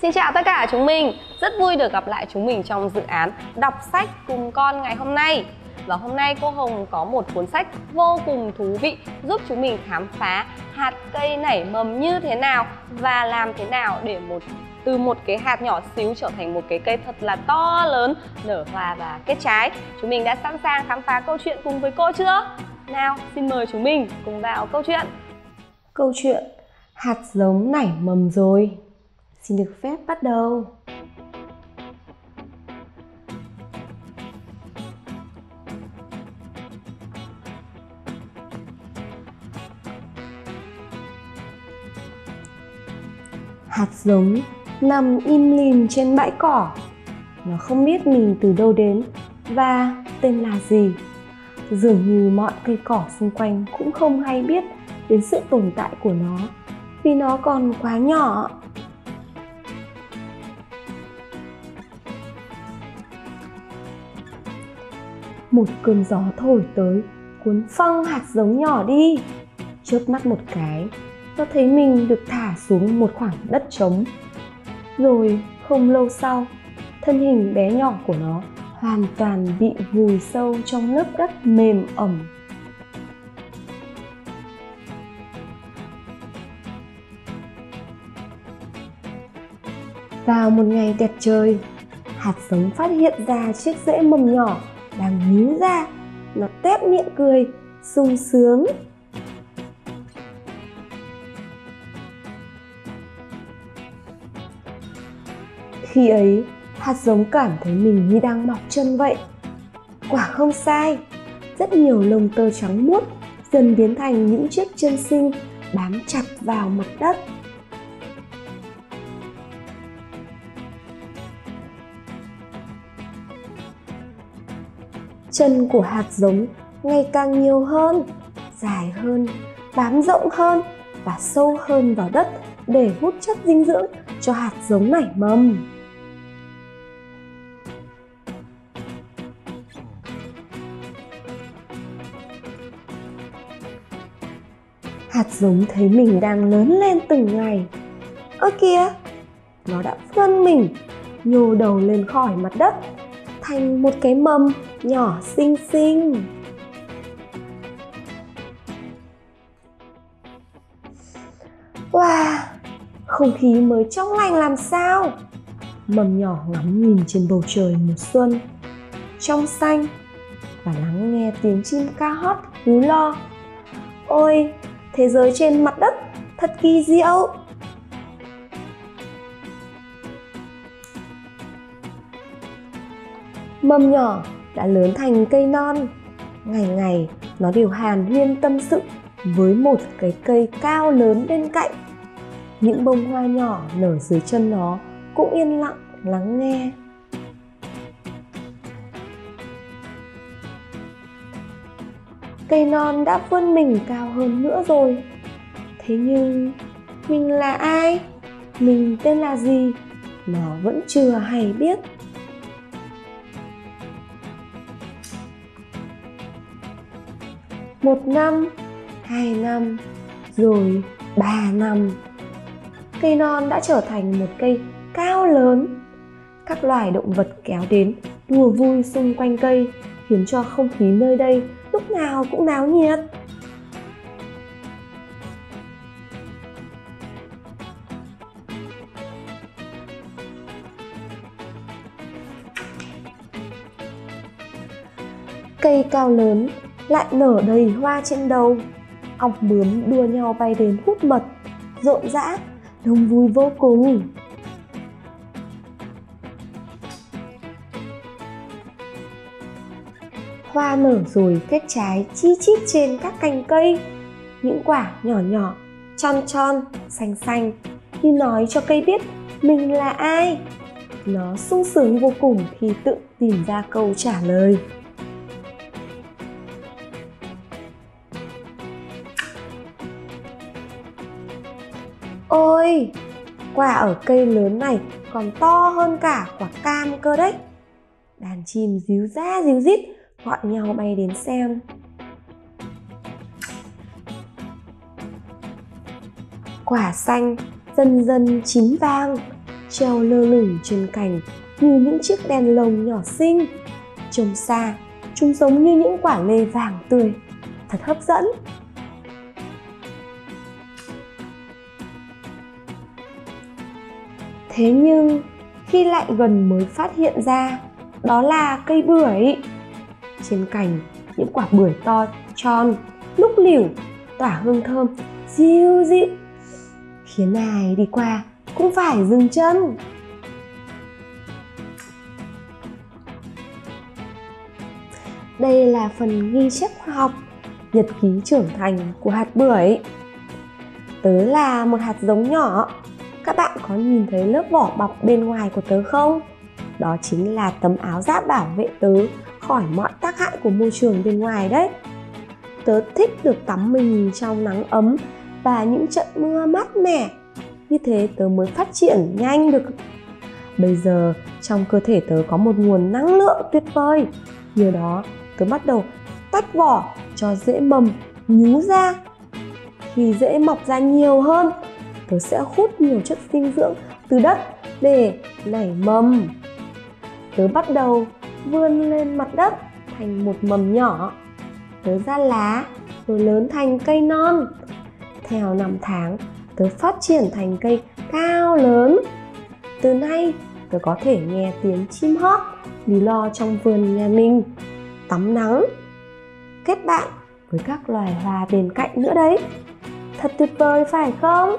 Xin chào tất cả chúng mình, rất vui được gặp lại chúng mình trong dự án đọc sách cùng con ngày hôm nay. Và hôm nay cô Hồng có một cuốn sách vô cùng thú vị giúp chúng mình khám phá hạt cây nảy mầm như thế nào và làm thế nào để từ một cái hạt nhỏ xíu trở thành một cái cây thật là to lớn, nở hoa và kết trái. Chúng mình đã sẵn sàng khám phá câu chuyện cùng với cô chưa? Nào, xin mời chúng mình cùng vào câu chuyện. Câu chuyện hạt giống nảy mầm rồi. Xin được phép bắt đầu. Hạt giống nằm im lìm trên bãi cỏ. Nó không biết mình từ đâu đến và tên là gì. Dường như mọi cây cỏ xung quanh cũng không hay biết đến sự tồn tại của nó vì nó còn quá nhỏ. Một cơn gió thổi tới, cuốn phăng hạt giống nhỏ đi. Chớp mắt một cái, nó thấy mình được thả xuống một khoảng đất trống. Rồi không lâu sau, thân hình bé nhỏ của nó hoàn toàn bị vùi sâu trong lớp đất mềm ẩm. Vào một ngày đẹp trời, hạt giống phát hiện ra chiếc rễ mầm nhỏ đang nhú ra. Nó tét miệng cười, sung sướng. Khi ấy, hạt giống cảm thấy mình như đang mọc chân vậy. Quả không sai, rất nhiều lông tơ trắng muốt dần biến thành những chiếc chân xinh bám chặt vào mặt đất. Chân của hạt giống ngày càng nhiều hơn, dài hơn, bám rộng hơn và sâu hơn vào đất để hút chất dinh dưỡng cho hạt giống nảy mầm. Hạt giống thấy mình đang lớn lên từng ngày. Ơ kìa, nó đã vươn mình, nhô đầu lên khỏi mặt đất, thành một cái mầm nhỏ xinh xinh. Wow, không khí mới trong lành làm sao. Mầm nhỏ ngắm nhìn trên bầu trời mùa xuân trong xanh và lắng nghe tiếng chim ca hót líu lo. Ôi, thế giới trên mặt đất thật kỳ diệu. Mầm nhỏ đã lớn thành cây non. Ngày ngày nó đều hàn huyên tâm sự với một cái cây cao lớn bên cạnh. Những bông hoa nhỏ nở dưới chân nó cũng yên lặng lắng nghe. Cây non đã vươn mình cao hơn nữa rồi. Thế nhưng mình là ai? Mình tên là gì? Nó vẫn chưa hay biết. Một năm, 2 năm, rồi 3 năm. Cây non đã trở thành một cây cao lớn. Các loài động vật kéo đến đùa vui xung quanh cây, khiến cho không khí nơi đây lúc nào cũng náo nhiệt. Cây cao lớn lại nở đầy hoa trên đầu. Ong bướm đua nhau bay đến hút mật, rộn rã, đông vui vô cùng. Hoa nở rồi kết trái chi chít trên các cành cây. Những quả nhỏ nhỏ, tròn tròn, xanh xanh, như nói cho cây biết mình là ai. Nó sung sướng vô cùng khi tự tìm ra câu trả lời. Ôi, quả ở cây lớn này còn to hơn cả quả cam cơ đấy. Đàn chim ríu ra ríu rít gọi nhau bay đến xem. Quả xanh dần dần chín vàng, treo lơ lửng trên cành như những chiếc đèn lồng nhỏ xinh. Trông xa, chúng giống như những quả lê vàng tươi, thật hấp dẫn. Thế nhưng khi lại gần mới phát hiện ra đó là cây bưởi. Trên cành những quả bưởi to tròn, lúc lỉu, tỏa hương thơm dịu dịu, khiến ai đi qua cũng phải dừng chân. Đây là phần ghi chép khoa học, nhật ký trưởng thành của hạt bưởi. Tớ là một hạt giống nhỏ. Các bạn có nhìn thấy lớp vỏ bọc bên ngoài của tớ không? Đó chính là tấm áo giáp bảo vệ tớ khỏi mọi tác hại của môi trường bên ngoài đấy. Tớ thích được tắm mình trong nắng ấm và những trận mưa mát mẻ. Như thế tớ mới phát triển nhanh được. Bây giờ trong cơ thể tớ có một nguồn năng lượng tuyệt vời. Nhờ đó tớ bắt đầu tách vỏ cho rễ mầm nhú ra. Khi rễ mọc ra nhiều hơn, tớ sẽ hút nhiều chất dinh dưỡng từ đất để nảy mầm. Tớ bắt đầu vươn lên mặt đất thành một mầm nhỏ. Tớ ra lá rồi lớn thành cây non. Theo năm tháng, tớ phát triển thành cây cao lớn. Từ nay, tớ có thể nghe tiếng chim hót líu lo trong vườn nhà mình, tắm nắng, kết bạn với các loài hoa bên cạnh nữa đấy. Thật tuyệt vời phải không?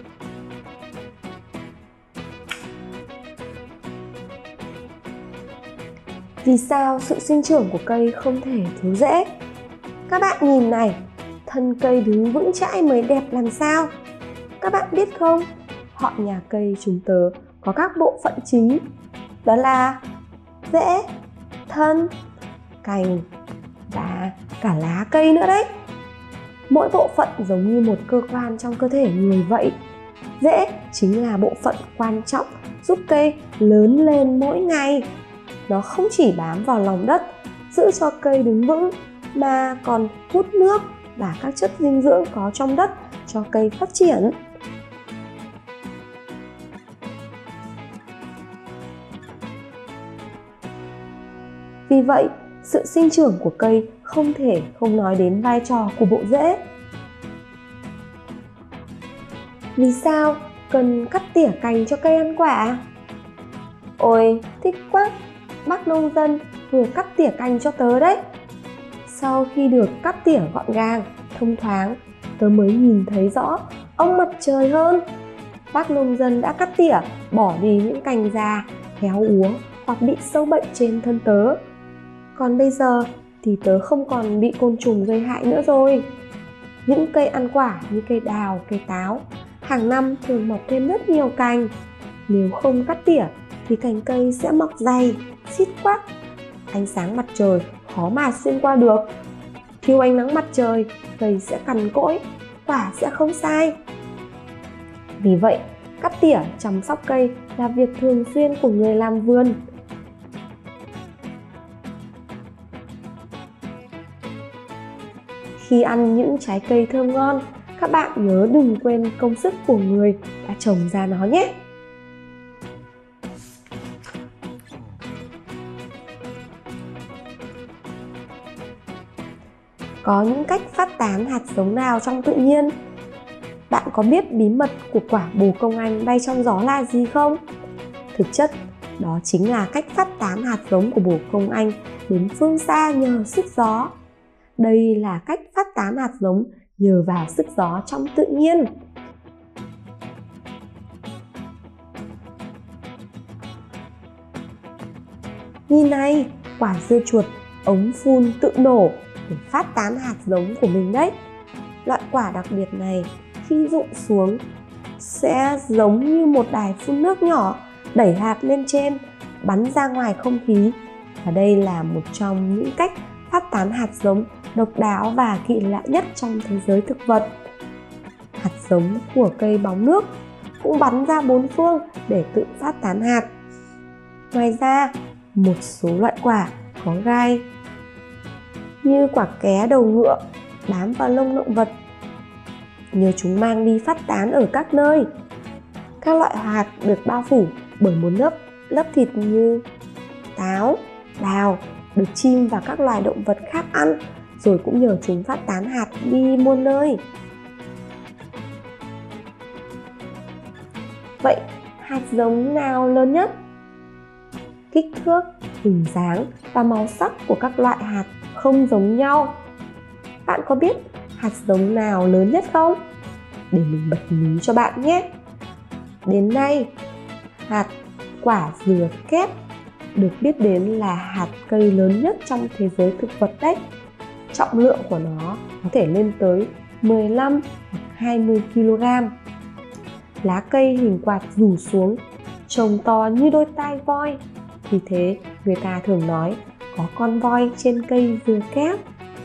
Vì sao sự sinh trưởng của cây không thể thiếu rễ? Các bạn nhìn này, thân cây đứng vững chãi mới đẹp làm sao. Các bạn biết không, họ nhà cây chúng tớ có các bộ phận chính. Đó là rễ, thân, cành và cả lá cây nữa đấy. Mỗi bộ phận giống như một cơ quan trong cơ thể người vậy. Rễ chính là bộ phận quan trọng giúp cây lớn lên mỗi ngày. Nó không chỉ bám vào lòng đất, giữ cho cây đứng vững, mà còn hút nước và các chất dinh dưỡng có trong đất cho cây phát triển. Vì vậy, sự sinh trưởng của cây không thể không nói đến vai trò của bộ rễ. Vì sao cần cắt tỉa cành cho cây ăn quả? Ôi, thích quá! Bác nông dân vừa cắt tỉa cành cho tớ đấy. Sau khi được cắt tỉa gọn gàng, thông thoáng, tớ mới nhìn thấy rõ ông mặt trời hơn. Bác nông dân đã cắt tỉa, bỏ đi những cành già, héo úa hoặc bị sâu bệnh trên thân tớ. Còn bây giờ thì tớ không còn bị côn trùng gây hại nữa rồi. Những cây ăn quả như cây đào, cây táo hàng năm thường mọc thêm rất nhiều cành. Nếu không cắt tỉa thì cành cây sẽ mọc dày, xít quắc. Ánh sáng mặt trời khó mà xuyên qua được. Thiếu ánh nắng mặt trời, cây sẽ cằn cỗi, quả sẽ không sai. Vì vậy, cắt tỉa chăm sóc cây là việc thường xuyên của người làm vườn. Khi ăn những trái cây thơm ngon, các bạn nhớ đừng quên công sức của người đã trồng ra nó nhé. Có những cách phát tán hạt giống nào trong tự nhiên? Bạn có biết bí mật của quả bồ công anh bay trong gió là gì không? Thực chất, đó chính là cách phát tán hạt giống của bồ công anh đến phương xa nhờ sức gió. Đây là cách phát tán hạt giống nhờ vào sức gió trong tự nhiên. Nhìn này, quả dưa chuột ống phun tự nổ để phát tán hạt giống của mình đấy. Loại quả đặc biệt này khi rụng xuống sẽ giống như một đài phun nước nhỏ đẩy hạt lên trên, bắn ra ngoài không khí. Và đây là một trong những cách phát tán hạt giống độc đáo và kỳ lạ nhất trong thế giới thực vật. Hạt giống của cây bóng nước cũng bắn ra bốn phương để tự phát tán hạt. Ngoài ra, một số loại quả có gai như quả ké đầu ngựa bám vào lông động vật, nhờ chúng mang đi phát tán ở các nơi. Các loại hạt được bao phủ bởi một lớp thịt như táo, đào được chim và các loài động vật khác ăn, rồi cũng nhờ chúng phát tán hạt đi muôn nơi. Vậy hạt giống nào lớn nhất? Kích thước, hình dáng và màu sắc của các loại hạt không giống nhau. Bạn có biết hạt giống nào lớn nhất không? Để mình bật mí cho bạn nhé. Đến nay, hạt quả dừa kép được biết đến là hạt cây lớn nhất trong thế giới thực vật đấy. Trọng lượng của nó có thể lên tới 15 hoặc 20 kg. Lá cây hình quạt rủ xuống, trông to như đôi tai voi. Vì thế, người ta thường nói có con voi trên cây dừa kép.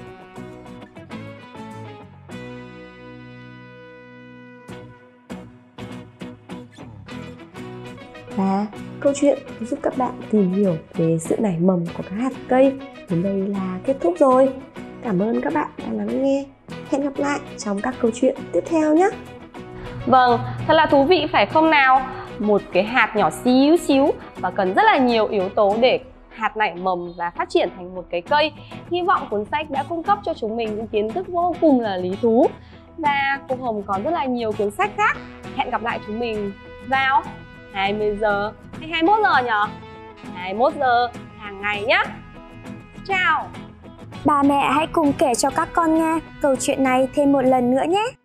Và câu chuyện giúp các bạn tìm hiểu về sự nảy mầm của các hạt cây đến đây là kết thúc rồi. Cảm ơn các bạn đã lắng nghe. Hẹn gặp lại trong các câu chuyện tiếp theo nhé. Vâng, thật là thú vị phải không nào? Một cái hạt nhỏ xíu xíu và cần rất là nhiều yếu tố để hạt nảy mầm và phát triển thành một cái cây. Hy vọng cuốn sách đã cung cấp cho chúng mình những kiến thức vô cùng là lý thú. Và cô Hồng còn rất là nhiều cuốn sách khác. Hẹn gặp lại chúng mình vào 20 giờ hay 21 giờ nhỉ? 21 giờ hàng ngày nhé. Chào! Ba mẹ hãy cùng kể cho các con nghe câu chuyện này thêm một lần nữa nhé.